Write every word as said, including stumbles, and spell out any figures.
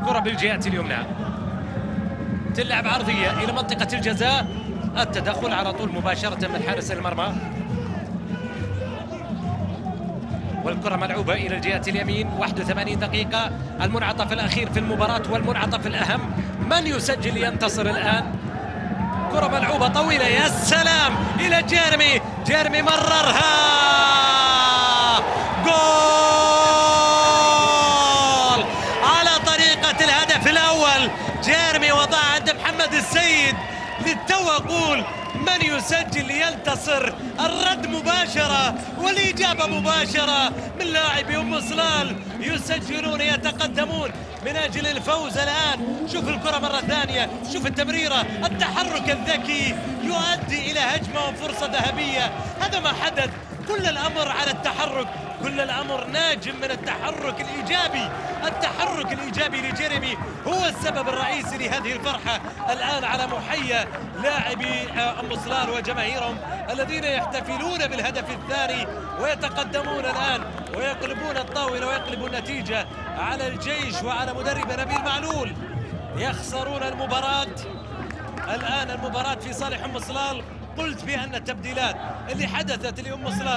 كرة بالجهة اليمنى، تلعب عرضية إلى منطقة الجزاء، التدخل على طول مباشرة من حارس المرمى، والكرة ملعوبة إلى الجهة اليمين. واحد وثمانين دقيقة، المنعطف الأخير في المباراة والمنعطف الأهم، من يسجل ينتصر الآن. كرة ملعوبة طويلة، يا سلام، إلى جيرمي، جيرمي مررها، جول على طريقة الهدف الأول. جيرمي وضع عند محمد السيد، للتو أقول من يسجل ينتصر. الرد مباشرة والإجابة مباشرة من لاعبي أم صلال، يسجلون يتقدمون من أجل الفوز. الآن شوف الكرة مرة ثانية، شوف التمريرة، التحرك الذكي يؤدي إلى هجمة وفرصة ذهبية. هذا ما حدث، كل الأمر على التحرك، كل الأمر ناجم من التحرك الإيجابي. التحرك الإيجابي لجيرمي هو السبب الرئيسي لهذه الفرحة الآن على محيا لاعبي أم صلال وجماهيرهم الذين يحتفلون بالهدف الثاني ويتقدمون الآن ويقلبون الطاولة ويقلبون النتيجة على الجيش وعلى مدرب نبيل معلول. يخسرون المباراة الآن، المباراة في صالح أم صلال. قلت بأن التبديلات اللي حدثت لأم صلال